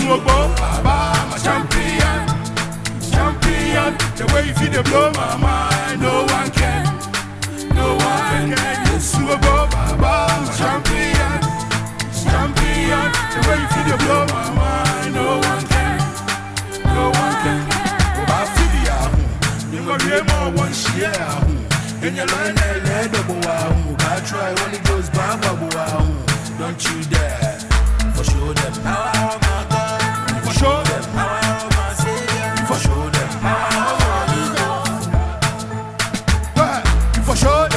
Suobo, Baba, I'm a champion. Champion, the way you feel the blow my mind, no one can. No one can. Suobo, Baba, I'm a champion. Champion, the way you feel the blow my mind, no one can. No one can. I feel the ahun, you go hear more one share ahun. In your line, I double ahun. I try when it goes bang, babu ahun. Don't you dare, for sure them power of my God. For sure them power of my Savior. For sure them power of my God. For sure.